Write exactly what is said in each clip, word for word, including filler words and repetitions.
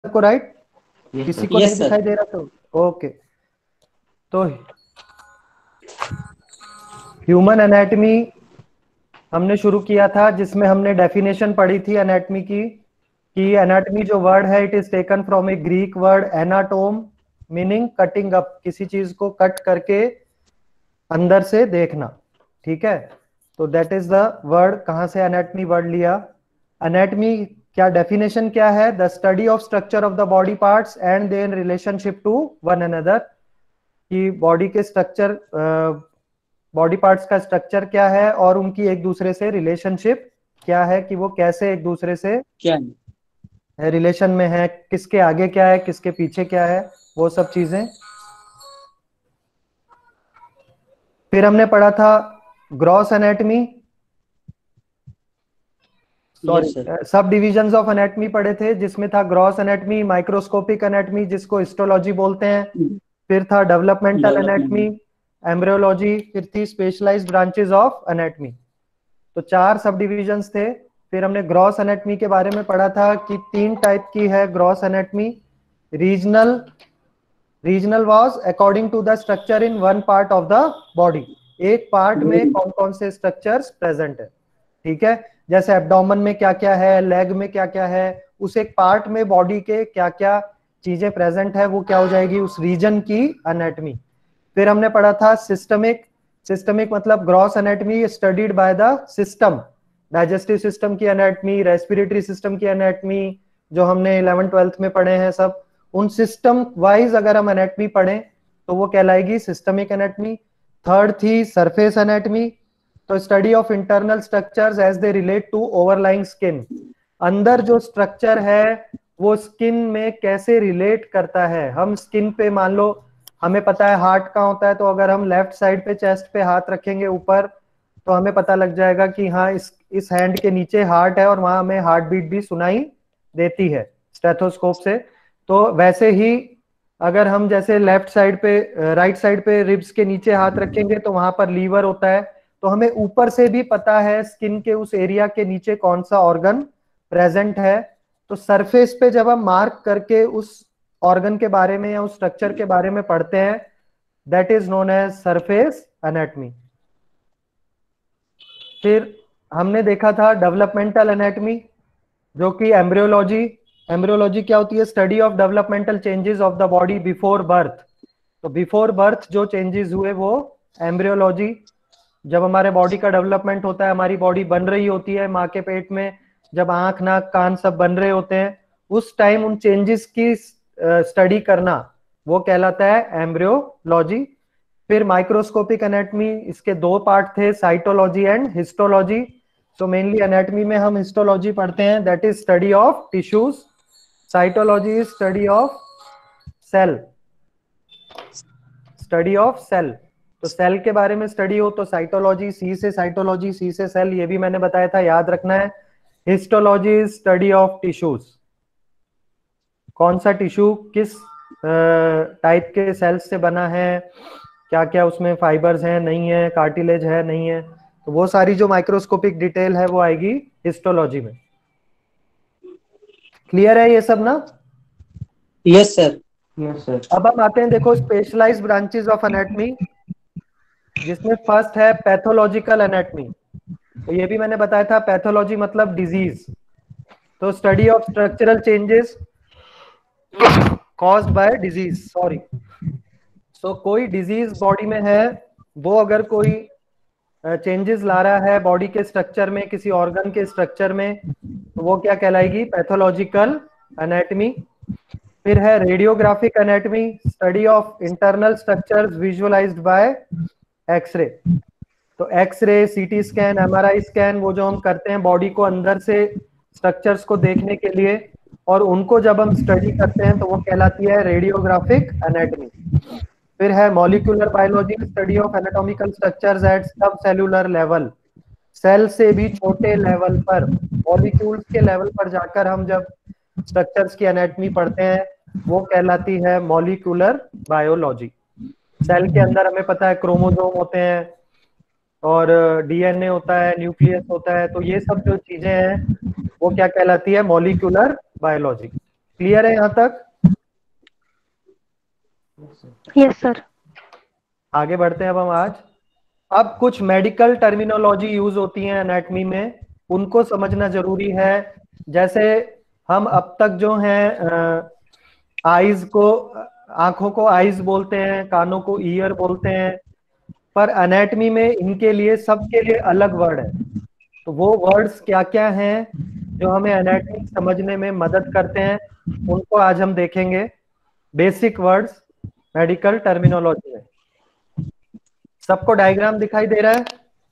सबको राइट? किसी को नहीं यस सर। दिखाई दे रहा तो ओके। तो ह्यूमन एनाटमी हमने शुरू किया था, जिसमें हमने डेफिनेशन पढ़ी थी एनाटमी की, कि एनाटमी जो वर्ड है it is taken from a Greek word anatome, meaning cutting up, किसी चीज को कट करके अंदर से देखना। ठीक है, तो दैट इज द वर्ड। कहां से एनाटमी वर्ड लिया? एनाटमी क्या डेफिनेशन क्या है? The study of structure of the body parts and their relationship to one another, कि बॉडी के स्ट्रक्चर, बॉडी पार्ट्स का स्ट्रक्चर क्या है और उनकी एक दूसरे से रिलेशनशिप क्या है, कि वो कैसे एक दूसरे से क्या रिलेशन में है, किसके आगे क्या है, किसके पीछे क्या है, वो सब चीजें। फिर हमने पढ़ा था gross anatomy, sorry yes sir. सब डिविजन्स ऑफ एनाटमी पढ़े थे, जिसमें था ग्रॉस एनाटमी, माइक्रोस्कोपिक एनाटमी जिसको हिस्टोलॉजी बोलते हैं, फिर था डेवलपमेंटल एनाटमी, डेवलपमेंट। एम्ब्रियोलॉजी, फिर थी स्पेशलाइज्ड ब्रांचेस ऑफ एनाटमी। तो चार सब डिविजन्स थे। फिर हमने ग्रॉस एनाटमी के बारे में पढ़ा था कि तीन टाइप की है gross anatomy. Regional, regional was according to the structure in one part of the body, एक पार्ट में कौन कौन से स्ट्रक्चर्स प्रेजेंट है। ठीक है, जैसे एब्डोमेन में क्या क्या है, लेग में क्या क्या है, उस एक पार्ट में बॉडी के क्या क्या चीजें प्रेजेंट है, वो क्या हो जाएगी उस रीजन की एनाटमी। फिर हमने पढ़ा था सिस्टमिक, सिस्टमिक मतलब gross anatomy studied by the system, digestive system की एनाटमी, रेस्पिरेटरी सिस्टम की एनाटमी, जो हमने इलेवन ट्वेल्थ में पढ़े हैं सब, उन सिस्टम वाइज अगर हम एनाटमी पढ़ें तो वो कहलाएगी सिस्टमिक एनाटमी। थर्ड थी सरफेस एनाटमी, तो study of internal structures as they relate to overlying skin, अंदर जो स्ट्रक्चर है वो स्किन में कैसे रिलेट करता है। हम स्किन पे मान लो हमें पता है हार्ट कहाँ होता है, तो अगर हम लेफ्ट साइड पे चेस्ट पे हाथ रखेंगे ऊपर, तो हमें पता लग जाएगा कि हाँ इस इस हैंड के नीचे हार्ट है, और वहां हमें हार्ट बीट भी सुनाई देती है स्टेथोस्कोप से। तो वैसे ही अगर हम जैसे लेफ्ट साइड पे, राइट साइड पे रिब्स के नीचे हाथ रखेंगे तो वहां पर लीवर होता है, तो हमें ऊपर से भी पता है स्किन के उस एरिया के नीचे कौन सा ऑर्गन प्रेजेंट है। तो सरफेस पे जब हम मार्क करके उस ऑर्गन के बारे में या उस स्ट्रक्चर के बारे में पढ़ते हैं, that is known as surface anatomy. फिर हमने देखा था डेवलपमेंटल एनाटमी, जो कि एम्ब्रियोलॉजी, एम्ब्रियोलॉजी क्या होती है? Study of developmental changes of the body before birth. तो बिफोर बर्थ जो चेंजेस हुए वो एम्ब्रियोलॉजी। जब हमारे बॉडी का डेवलपमेंट होता है, हमारी बॉडी बन रही होती है माँ के पेट में, जब आंख नाक कान सब बन रहे होते हैं, उस टाइम उन चेंजेस की स्टडी करना वो कहलाता है एम्ब्रियोलॉजी। फिर माइक्रोस्कोपिक एनाटमी, इसके दो पार्ट थे, cytology and histology. So mainly anatomy में हम हिस्टोलॉजी पढ़ते हैं, that is study of tissues. Cytology is study of cell, study of cell. तो सेल के बारे में स्टडी हो तो साइटोलॉजी, सी से साइटोलॉजी, सी से सेल, ये भी मैंने बताया था, याद रखना है। Histology is study of tissues, कौन सा टिश्यू किस टाइप के सेल्स से बना है, क्या क्या उसमें फाइबर्स हैं नहीं है, कार्टिलेज है नहीं है, तो वो सारी जो माइक्रोस्कोपिक डिटेल है वो आएगी हिस्टोलॉजी में। क्लियर है ये सब ना? Yes sir. Yes sir. अब हम आते हैं, देखो स्पेशलाइज्ड ब्रांचेस ऑफ एनाटमी, जिसमें फर्स्ट है पैथोलॉजिकल एनाटमी। तो ये भी मैंने बताया था, पैथोलॉजी मतलब डिजीज, तो study of structural changes caused by disease, sorry. So कोई डिजीज बॉडी में है, वो अगर कोई चेंजेस ला रहा है बॉडी के स्ट्रक्चर में, किसी ऑर्गन के स्ट्रक्चर में, तो वो क्या कहलाएगी? Pathological anatomy. फिर है radiographic anatomy, study of internal structures visualized by X-ray. तो X-ray, CT scan, MRI scan, वो जो हम करते हैं बॉडी को अंदर से स्ट्रक्चर्स को देखने के लिए, और उनको जब हम स्टडी करते हैं तो वो कहलाती है रेडियोग्राफिक एनाटमी। फिर है molecular biology, study of anatomical structures at subcellular level, cell से भी छोटे लेवल पर, मॉलिक्यूल्स के लेवल पर जाकर हम जब स्ट्रक्चर्स की एनाटमी पढ़ते हैं वो कहलाती है मॉलिक्यूलर बायोलॉजी। सेल के अंदर हमें पता है क्रोमोसोम होते हैं और डीएनए होता है, न्यूक्लियस होता है, तो ये सब जो चीजें हैं वो क्या कहलाती है? Molecular biology. क्लियर है यहाँ तक? Yes sir. आगे बढ़ते हैं अब हम आज। अब कुछ मेडिकल टर्मिनोलॉजी यूज होती है एनाटॉमी में, उनको समझना जरूरी है। जैसे हम अब तक जो है आईज को, आंखों को आईज बोलते हैं, कानों को ईयर बोलते हैं, पर एनाटॉमी में इनके लिए, सबके लिए अलग वर्ड है। तो वो वर्ड्स क्या क्या हैं जो हमें एनाटॉमी समझने में मदद करते हैं, उनको आज हम देखेंगे। बेसिक वर्ड्स मेडिकल टर्मिनोलॉजी में। सबको डायग्राम दिखाई दे रहा है?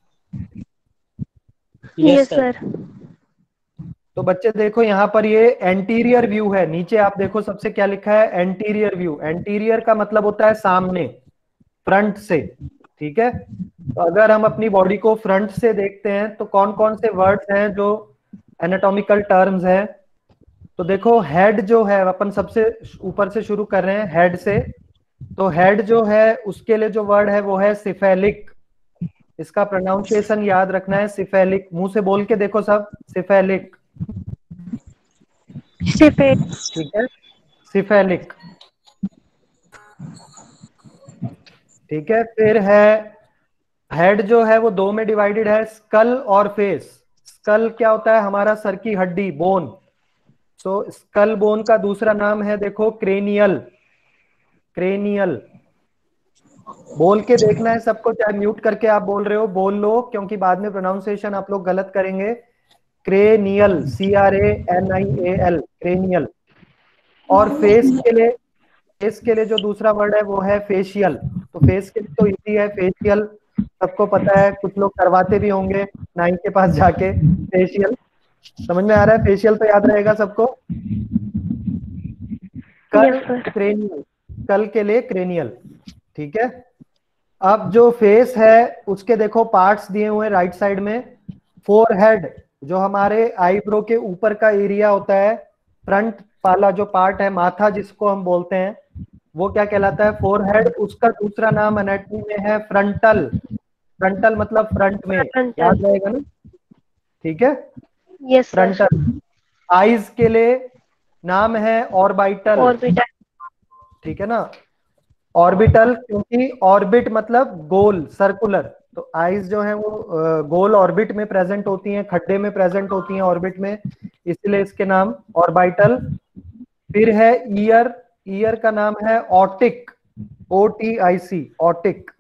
Yes sir. तो बच्चे देखो यहाँ पर ये एंटीरियर व्यू है। नीचे आप देखो सबसे क्या लिखा है, एंटीरियर व्यू। एंटीरियर का मतलब होता है सामने, फ्रंट से, ठीक है। तो अगर हम अपनी बॉडी को फ्रंट से देखते हैं तो कौन कौन से वर्ड्स हैं जो एनाटॉमिकल टर्म्स हैं। तो देखो हेड जो है, अपन सबसे ऊपर से शुरू कर रहे हैं, हेड से। तो हेड जो है उसके लिए जो वर्ड है वो है सिफेलिक। इसका प्रोनाउंसिएशन याद रखना है, सिफेलिक। मुंह से बोल के देखो सब, सिफेलिक। ठीक है, सिफेलिक। ठीक है, फिर है हेड जो है वो दो में डिवाइडेड है, स्कल और फेस। स्कल क्या होता है, हमारा सर की हड्डी, बोन। सो स्कल बोन का दूसरा नाम है देखो क्रेनियल। क्रेनियल बोल के देखना है सबको, चाहे म्यूट करके आप बोल रहे हो बोल लो, क्योंकि बाद में प्रोनाउंसिएशन आप लोग गलत करेंगे। Cranial, C R A N I A L, cranial. और फेस के लिए, फेस के लिए जो दूसरा वर्ड है वो है फेशियल। तो फेस के लिए तो इजी है, फेशियल सबको पता है, कुछ लोग करवाते भी होंगे नाई के पास जाके। फेशियल समझ में आ रहा है, फेशियल तो याद रहेगा सबको। कल क्रेनियल, कल के लिए क्रेनियल, ठीक है। अब जो फेस है उसके देखो पार्ट्स दिए हुए राइट साइड में। फोरहेड जो हमारे आईब्रो के ऊपर का एरिया होता है, फ्रंट वाला जो पार्ट है, माथा जिसको हम बोलते हैं, वो क्या कहलाता है, फोरहेड। उसका दूसरा नाम एनाटॉमी में है फ्रंटल। फ्रंटल मतलब फ्रंट में, याद रहेगा ना, ठीक है। Yes frontal. आईज के लिए नाम है ऑर्बिटल। ऑर्बिटल, ठीक है ना, ऑर्बिटल, क्योंकि ऑर्बिट मतलब गोल, सर्कुलर। तो आईज जो है वो गोल ऑर्बिट में प्रेजेंट होती हैं, खड्डे में प्रेजेंट होती हैं ऑर्बिट में, इसलिए इसके नाम ऑर्बिटल। फिर है ईयर। ईयर का नाम है otic, O T I C, otic.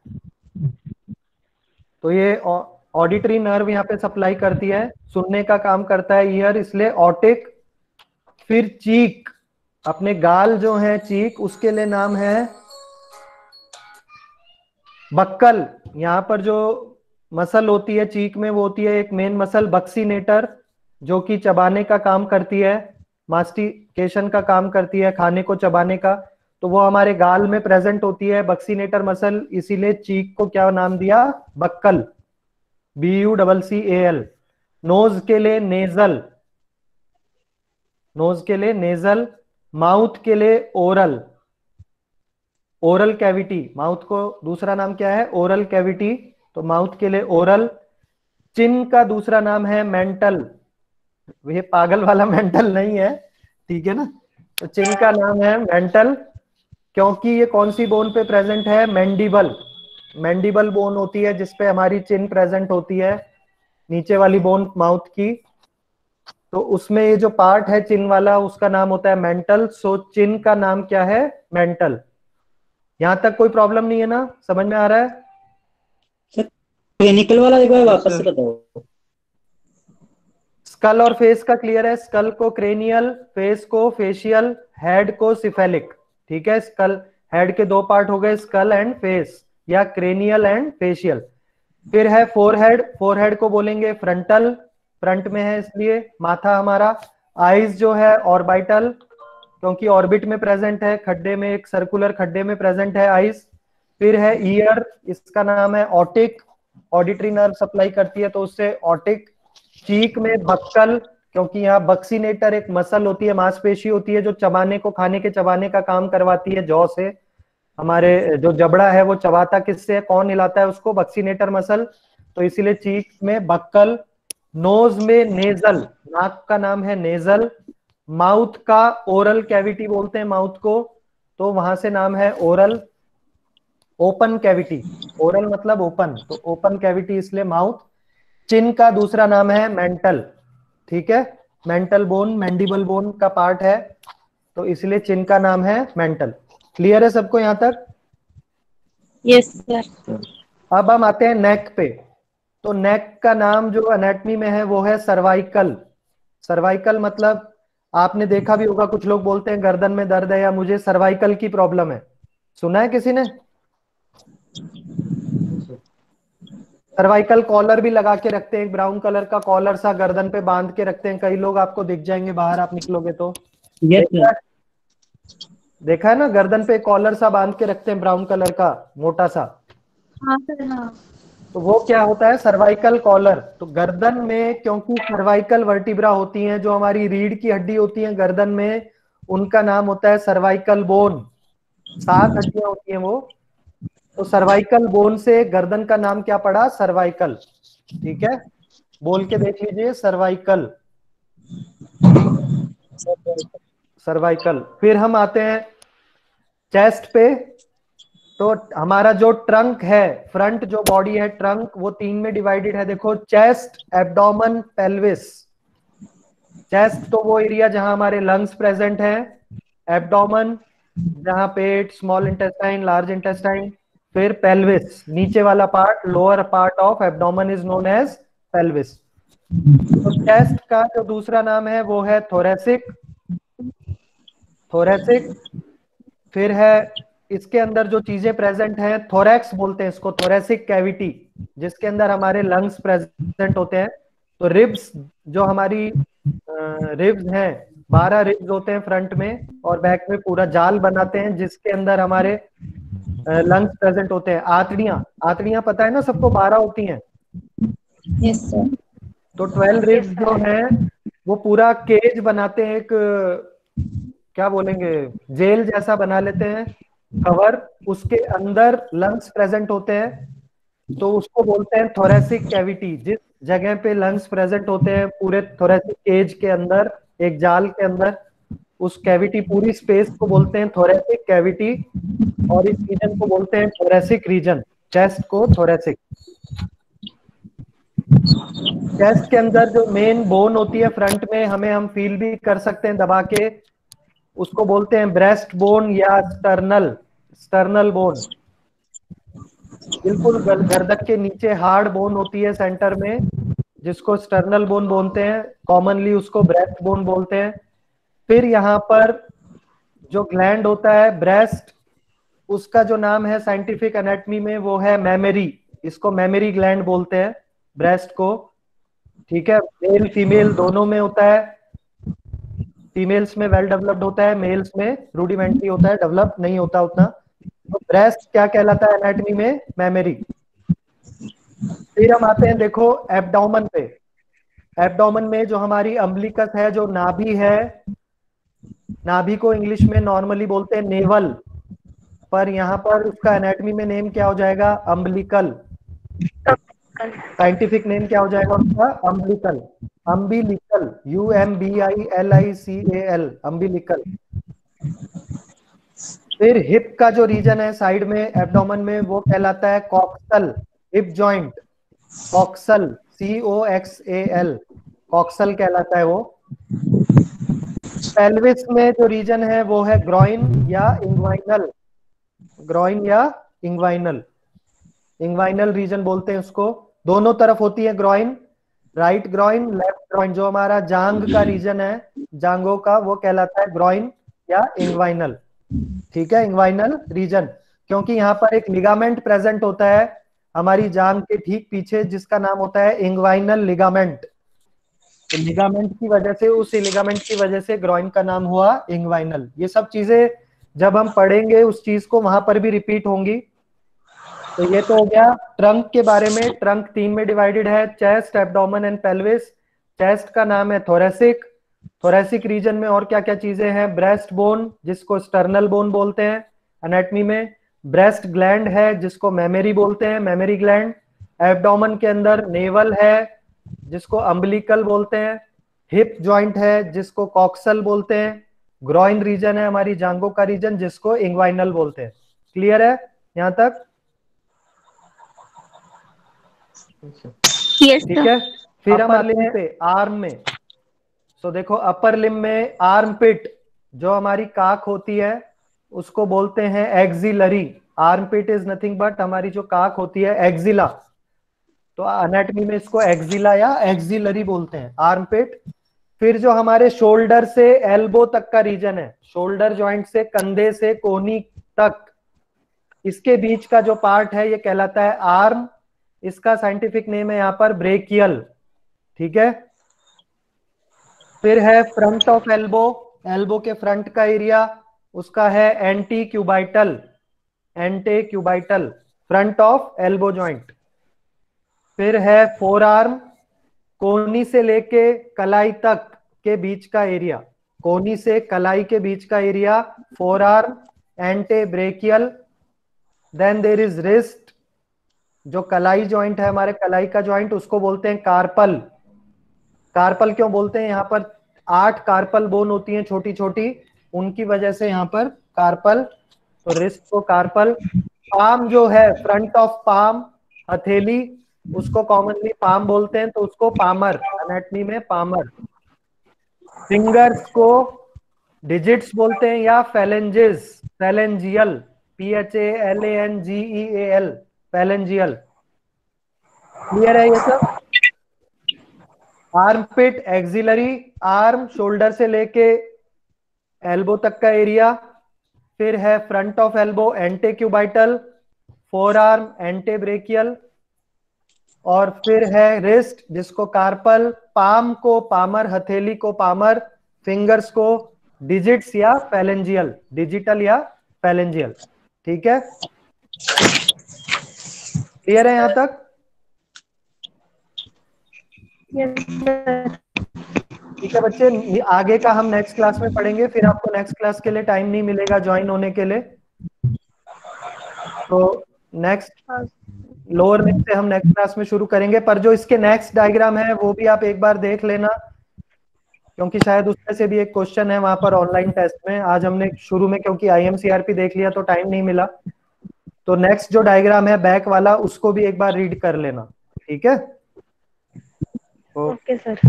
तो ये ऑडिटरी नर्व यहाँ पे सप्लाई करती है, सुनने का काम करता है ईयर, इसलिए ऑटिक। फिर चीक, अपने गाल जो है चीक, उसके लिए नाम है बक्कल। यहाँ पर जो मसल होती है चीक में, वो होती है एक मेन मसल बक्सीनेटर, जो कि चबाने का काम करती है, मास्टिकेशन का काम करती है, खाने को चबाने का। तो वो हमारे गाल में प्रेजेंट होती है बक्सीनेटर मसल, इसीलिए चीक को क्या नाम दिया, buccal, B U double C A L. Nose के लिए नेजल, नोज के लिए नेजल। माउथ के लिए ओरल, ओरल कैविटी। माउथ को दूसरा नाम क्या है, ओरल कैविटी, तो माउथ के लिए ओरल। चिन का दूसरा नाम है मेंटल। ये पागल वाला मेंटल नहीं है, ठीक है ना। तो चिन का नाम है मेंटल, क्योंकि ये कौन सी बोन पे प्रेजेंट है, मैंडिबल। मैंडिबल बोन होती है जिसपे हमारी चिन प्रेजेंट होती है, नीचे वाली बोन माउथ की। तो उसमें ये जो पार्ट है चिन वाला, उसका नाम होता है मेंटल। सो चिन का नाम क्या है, मेंटल। यहां तक कोई प्रॉब्लम नहीं है ना, समझ में आ रहा है? क्लिनिकल वाला एक बार वापस से बताओ। स्कल और फेस का क्लियर है, स्कल को क्रेनियल, फेस को फेशियल, हेड को सिफेलिक, ठीक है। स्कल, हेड के दो पार्ट हो गए, स्कल एंड फेस, या क्रेनियल एंड फेशियल। फिर है फोरहेड। फोरहेड को बोलेंगे फ्रंटल, फ्रंट में है इसलिए माथा हमारा। आईज जो है ऑर्बिटल, क्योंकि ऑर्बिट में प्रेजेंट है, खड्डे में, एक सर्कुलर खड्डे में प्रेजेंट है आईज। फिर है ईयर, इसका नाम है ऑटिक, ऑडिटरी नर्व सप्लाई करती है तो उससे ऑटिक। चीक में बक्कल, क्योंकि यहाँ बक्सीनेटर एक मसल होती है, मांसपेशी होती है, जो चबाने को, खाने के चबाने का काम करवाती है जॉ से। हमारे जो जबड़ा है वो चबाता किससे है, कौन हिलाता है उसको, बक्सीनेटर मसल, तो इसीलिए चीक में बक्कल। नोज में नेजल, नाक का नाम है नेजल। माउथ का ओरल कैविटी बोलते हैं माउथ को, तो वहां से नाम है ओरल। ओपन कैविटी, ओरल मतलब ओपन, तो ओपन कैविटी इसलिए माउथ। चिन का दूसरा नाम है मेंटल, ठीक है, मेंटल बोन मैंडिबल बोन का पार्ट है, तो इसलिए चिन का नाम है मेंटल। क्लियर है सबको यहां तक? Yes sir. अब हम आते हैं नेक पे। तो नेक का नाम जो एनाटमी में है वो है सर्वाइकल। सर्वाइकल मतलब आपने देखा भी होगा, कुछ लोग बोलते हैं गर्दन में दर्द है या मुझे सर्वाइकल की प्रॉब्लम है, सुना है किसी ने? सर्वाइकल कॉलर भी लगा के रखते हैं, एक ब्राउन कलर का कॉलर सा गर्दन पे बांध के रखते हैं, कई लोग आपको दिख जाएंगे बाहर आप निकलोगे तो। यस देखा है? सर। देखा है ना, गर्दन पे कॉलर सा बांध के रखते हैं ब्राउन कलर का मोटा सा, हाँ सर हाँ। तो वो क्या होता है? Cervical collar. तो गर्दन में क्योंकि सर्वाइकल वर्टिब्रा होती हैं, जो हमारी रीढ़ की हड्डी होती है गर्दन में, उनका नाम होता है सर्वाइकल बोन। सात हड्डियां होती हैं वो, तो सर्वाइकल बोन से गर्दन का नाम क्या पड़ा? सर्वाइकल। ठीक है, बोल के देख लीजिए, सर्वाइकल, सर्वाइकल। फिर हम आते हैं चेस्ट पे। तो हमारा जो ट्रंक है, फ्रंट जो बॉडी है ट्रंक, वो तीन में डिवाइडेड है, देखो, चेस्ट, एब्डोमेन, पेल्विस। चेस्ट तो वो एरिया जहां हमारे लंग्स प्रेजेंट है, एब्डोमेन जहां पेट, स्मॉल इंटेस्टाइन, लार्ज इंटेस्टाइन, फिर पेल्विस नीचे वाला part, lower part of abdomen is known as pelvis. तो चेस्ट का जो दूसरा नाम है वो है थोरेसिक, थोरेसिक। फिर है इसके अंदर जो चीजें प्रेजेंट हैं, थोरैक्स बोलते हैं इसको, थोरेसिक कैविटी, जिसके अंदर हमारे लंग्स प्रेजेंट होते हैं। तो रिब्स, जो हमारी रिब्स हैं, बारह रिब्स होते हैं फ्रंट में, और बैक में पूरा जाल बनाते हैं जिसके अंदर हमारे लंग्स प्रेजेंट होते हैं। आंतड़ियां, आंतड़ियां पता है ना सबको, बारह होती हैं। Yes sir. तो ट्वेल्व रिब्स जो हैं वो पूरा केज बनाते हैं, एक क्या बोलेंगे, जेल जैसा बना लेते हैं कवर, उसके अंदर लंग्स प्रेजेंट होते हैं, तो उसको बोलते हैं थोरेसिक कैविटी। जिस जगह पे लंग्स प्रेजेंट होते हैं पूरे थोरेसिक केज के अंदर, एक जाल के अंदर, उस कैविटी, पूरी स्पेस को बोलते हैं थोरेसिक कैविटी, और इस रीजन को बोलते हैं थोरेसिक रीजन, चेस्ट को थोरेसिक। चेस्ट के अंदर जो मेन बोन होती है फ्रंट में, हमें हम फील भी कर सकते हैं दबा के, उसको बोलते हैं ब्रेस्ट बोन या स्टर्नल, स्टर्नल बोन। बिल्कुल गर्दन के नीचे हार्ड बोन होती है सेंटर में, जिसको स्टर्नल बोन बोलते हैं, कॉमनली उसको ब्रेस्ट बोन बोलते हैं। फिर यहाँ पर जो ग्लैंड होता है ब्रेस्ट, उसका जो नाम है साइंटिफिक एनाटॉमी में वो है मेमरी, इसको मेमरी ग्लैंड बोलते हैं ब्रेस्ट को। ठीक है, मेल फीमेल दोनों में होता है, फीमेल्स में वेल डेवलप्ड होता है, मेल्स में रूडिमेंट्री होता है, डेवलप नहीं होता उतना। तो ब्रेस्ट क्या कहलाता है एनाटॉमी में? मेमरी। फिर हम आते हैं देखो एब्डोमेन पे। एब्डोमेन में जो हमारी अम्बिलिकस है, जो नाभि है, नाभि को इंग्लिश में नॉर्मली बोलते हैं नेवल, पर यहाँ पर उसका एनाटॉमी में नेम क्या हो जाएगा? अम्बिलिकल। साइंटिफिक नेम क्या हो जाएगा उसका? Umbilical, umbilical, U M B I L I C A L, umbilical. फिर हिप का जो रीजन है साइड में एब्डोमेन में, वो कहलाता है coxal, hip joint, coxal, C O X A L, coxal कहलाता है वो। पेल्विस में जो रीजन है वो है ग्रॉइन या इंग्वाइनल, ग्रॉइन या इंग्वाइनल, इंग्वाइनल रीजन बोलते हैं उसको। दोनों तरफ होती है groin, right groin, left groin. जो हमारा जांग का रीजन है, जांगों का, वो कहलाता है ग्रॉइन या इंग्वाइनल। ठीक है, इंग्वाइनल रीजन, क्योंकि यहाँ पर एक लिगामेंट प्रेजेंट होता है हमारी जांग के ठीक पीछे, जिसका नाम होता है इंग्वाइनल लिगामेंट। तो लिगामेंट की वजह से, उस लिगामेंट की वजह से ग्रॉइन का नाम हुआ इंग्वाइनल। ये सब चीजें जब हम पढ़ेंगे उस चीज को, वहां पर भी रिपीट होंगी। तो ये तो हो गया ट्रंक के बारे में। ट्रंक तीन में डिवाइडेड है, chest, abdomen and pelvis. Chest का नाम है थोरेसिक। थोरेसिक रीजन में और क्या क्या चीजें हैं? ब्रेस्ट बोन, जिसको स्टर्नल बोन बोलते हैं एनाटॉमी में। ब्रेस्ट ग्लैंड है, जिसको मेमरी बोलते हैं, मेमरी ग्लैंड। एब्डोमेन के अंदर नेवल है, जिसको अम्बिलिकल बोलते हैं। हिप जॉइंट है जिसको कॉक्सल बोलते हैं, ग्रॉइन रीजन है हमारी जांघों का रीजन जिसको इंग्वाइनल बोलते हैं। क्लियर है यहां तक? Yes, ठीक sir. है, फिर हम आते हैं पे आर्म में। तो देखो अपर लिम में आर्म पिट जो हमारी काख होती है उसको बोलते हैं axillary. Armpit is nothing but हमारी जो काख होती है एक्सिला, तो एनाटॉमी में इसको एक्सिला या एक्सिलरी बोलते हैं, आर्म पिट। फिर जो हमारे शोल्डर से एल्बो तक का रीजन है, शोल्डर जॉइंट से कंधे से कोहनी तक, इसके बीच का जो पार्ट है ये कहलाता है आर्म। इसका साइंटिफिक नेम है यहाँ पर ब्रेकियल। ठीक है, फिर है फ्रंट ऑफ एल्बो, एल्बो के फ्रंट का एरिया उसका है antecubital, antecubital front of elbow joint. फिर है फोर आर्म, कोहनी से लेके कलाई तक के बीच का एरिया, कोहनी से कलाई के बीच का area forearm, antebrachial. Then there is wrist, जो कलाई जॉइंट है हमारे कलाई का जॉइंट उसको बोलते हैं कार्पल। कार्पल क्यों बोलते हैं? यहाँ पर आठ कार्पल बोन होती हैं छोटी छोटी, उनकी वजह से यहाँ पर कार्पल, तो रिस्ट को कार्पल। पाम जो है फ्रंट ऑफ पाम, हथेली, उसको कॉमनली पाम बोलते हैं तो उसको पामर, एनाटॉमी में पामर। फिंगर्स को डिजिट्स बोलते हैं या phalanges, phalangeal, P H A L A N G E A L, phalangeal. Clear है ये सब? Armpit axillary, arm shoulder से लेके एल्बो तक का एरिया। फिर है front of elbow antecubital, forearm antebrachial, और फिर है रिस्ट जिसको कार्पल, पाम को पामर, हथेली को पामर, फिंगर्स को डिजिट्स या फेलेंजियल, डिजिटल या फेलेंजियल। ठीक है, क्लियर है यहां तक? Yes, sir. ठीक है बच्चे, आगे का हम नेक्स्ट क्लास में पढ़ेंगे, फिर आपको नेक्स्ट क्लास के लिए टाइम नहीं मिलेगा ज्वाइन होने के लिए। तो नेक्स्ट लोअर लिम से हम नेक्स्ट क्लास में शुरू करेंगे, पर जो इसके नेक्स्ट डायग्राम है वो भी आप एक बार देख लेना, क्योंकि शायद उसमें से भी एक क्वेश्चन है वहां पर ऑनलाइन टेस्ट में। आज हमने शुरू में क्योंकि आईएमसीआरपी देख लिया तो टाइम नहीं मिला, तो नेक्स्ट जो डायग्राम है बैक वाला उसको भी एक बार रीड कर लेना। ठीक है, Okay, sir.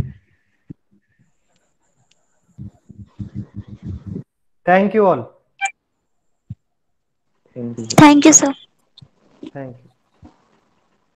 Thank you all. Thank you, sir. Thank you.